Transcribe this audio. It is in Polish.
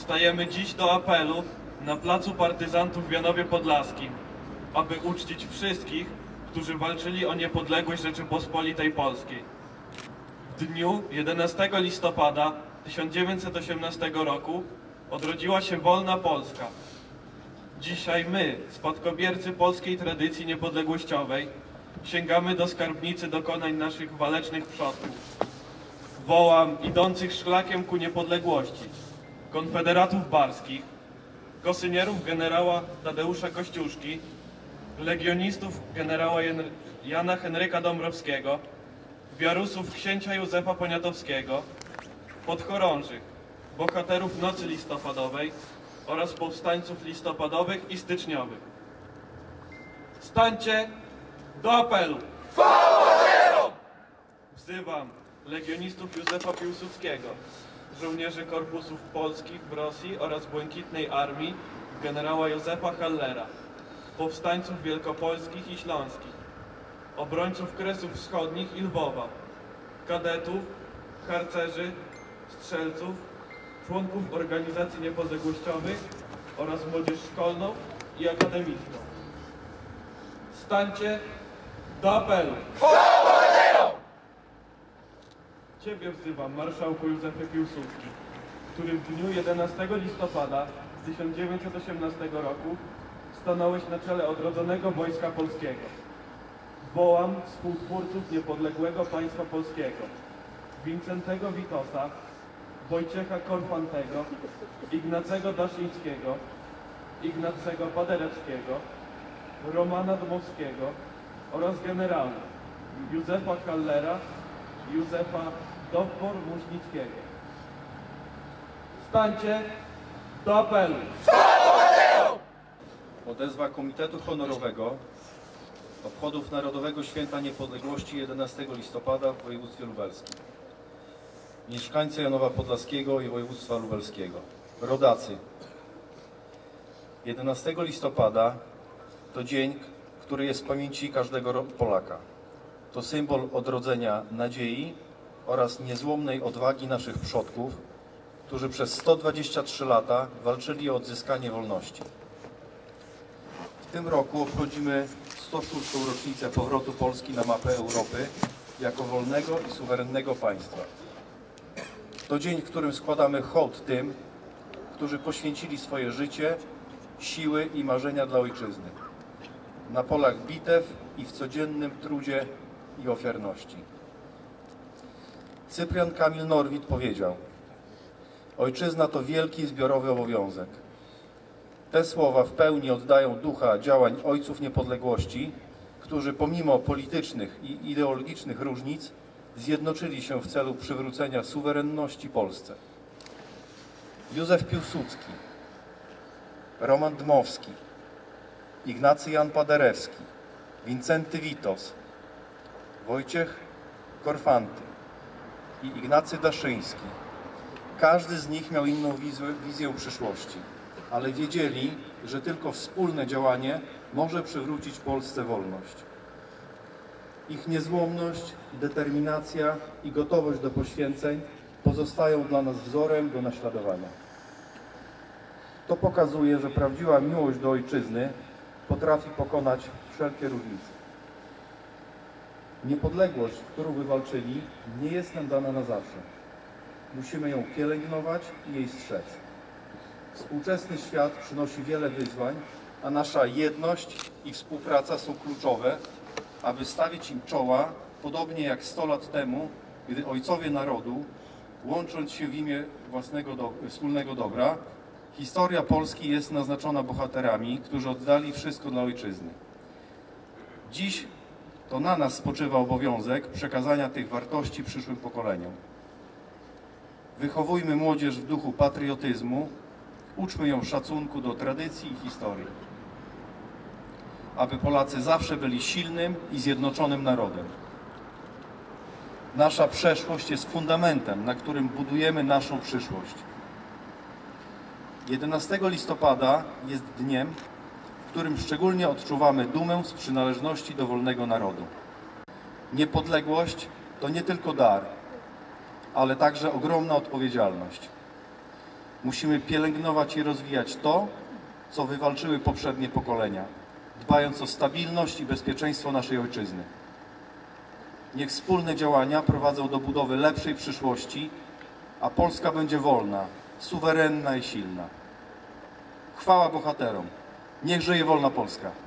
Wstajemy dziś do apelu na placu Partyzantów w Janowie Podlaskim, aby uczcić wszystkich, którzy walczyli o niepodległość Rzeczypospolitej Polskiej. W dniu 11 listopada 1918 roku odrodziła się wolna Polska. Dzisiaj my, spadkobiercy polskiej tradycji niepodległościowej, sięgamy do skarbnicy dokonań naszych walecznych przodków. Wołam idących szlakiem ku niepodległości, konfederatów barskich, kosynierów generała Tadeusza Kościuszki, legionistów generała Jana Henryka Dąbrowskiego, wiarusów księcia Józefa Poniatowskiego, podchorążych, bohaterów Nocy Listopadowej oraz powstańców listopadowych i styczniowych. Stańcie do apelu! Wzywam legionistów Józefa Piłsudskiego, żołnierzy korpusów polskich w Rosji oraz Błękitnej Armii generała Józefa Hallera, powstańców wielkopolskich i śląskich, obrońców Kresów Wschodnich i Lwowa, kadetów, harcerzy, strzelców, członków organizacji niepodległościowych oraz młodzież szkolną i akademicką. Stańcie do apelu! Ciebie wzywam, marszałku Józefie Piłsudski, który w dniu 11 listopada 1918 roku stanąłeś na czele odrodzonego Wojska Polskiego. Wołam współtwórców niepodległego państwa polskiego, Wincentego Witosa, Wojciecha Korfantego, Ignacego Daszyńskiego, Ignacego Paderewskiego, Romana Dmowskiego oraz generałów Józefa Hallera i Józefa Dowbor-Muśnickiego. Stańcie do apelu! Odezwa Komitetu Honorowego obchodów Narodowego Święta Niepodległości 11 listopada w województwie lubelskim. Mieszkańcy Janowa Podlaskiego i województwa lubelskiego. Rodacy. 11 listopada to dzień, który jest w pamięci każdego Polaka. To symbol odrodzenia nadziei oraz niezłomnej odwagi naszych przodków, którzy przez 123 lata walczyli o odzyskanie wolności. W tym roku obchodzimy 106. rocznicę powrotu Polski na mapę Europy jako wolnego i suwerennego państwa. To dzień, w którym składamy hołd tym, którzy poświęcili swoje życie, siły i marzenia dla ojczyzny. Na polach bitew i w codziennym trudzie i ofiarności. Cyprian Kamil Norwid powiedział: ojczyzna to wielki zbiorowy obowiązek. Te słowa w pełni oddają ducha działań ojców niepodległości, którzy pomimo politycznych i ideologicznych różnic zjednoczyli się w celu przywrócenia suwerenności Polsce. Józef Piłsudski, Roman Dmowski, Ignacy Jan Paderewski, Wincenty Witos, Wojciech Korfanty i Ignacy Daszyński. Każdy z nich miał inną wizję przyszłości, ale wiedzieli, że tylko wspólne działanie może przywrócić Polsce wolność. Ich niezłomność, determinacja i gotowość do poświęceń pozostają dla nas wzorem do naśladowania. To pokazuje, że prawdziwa miłość do ojczyzny potrafi pokonać wszelkie różnice. Niepodległość, którą wywalczyli, nie jest nam dana na zawsze. Musimy ją pielęgnować i jej strzec. Współczesny świat przynosi wiele wyzwań, a nasza jedność i współpraca są kluczowe, aby stawić im czoła, podobnie jak 100 lat temu, gdy ojcowie narodu, łącząc się w imię wspólnego dobra, historia Polski jest naznaczona bohaterami, którzy oddali wszystko dla ojczyzny. Dziś to na nas spoczywa obowiązek przekazania tych wartości przyszłym pokoleniom. Wychowujmy młodzież w duchu patriotyzmu, uczmy ją szacunku do tradycji i historii, aby Polacy zawsze byli silnym i zjednoczonym narodem. Nasza przeszłość jest fundamentem, na którym budujemy naszą przyszłość. 11 listopada jest dniem, w którym szczególnie odczuwamy dumę z przynależności do wolnego narodu. Niepodległość to nie tylko dar, ale także ogromna odpowiedzialność. Musimy pielęgnować i rozwijać to, co wywalczyły poprzednie pokolenia, dbając o stabilność i bezpieczeństwo naszej ojczyzny. Niech wspólne działania prowadzą do budowy lepszej przyszłości, a Polska będzie wolna, suwerenna i silna. Chwała bohaterom! Niech żyje wolna Polska!